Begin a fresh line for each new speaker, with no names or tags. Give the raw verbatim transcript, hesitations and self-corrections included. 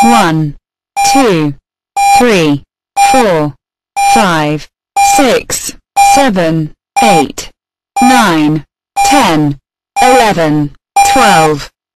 One, two, three, four, five, six, seven, eight, nine, ten, eleven, twelve.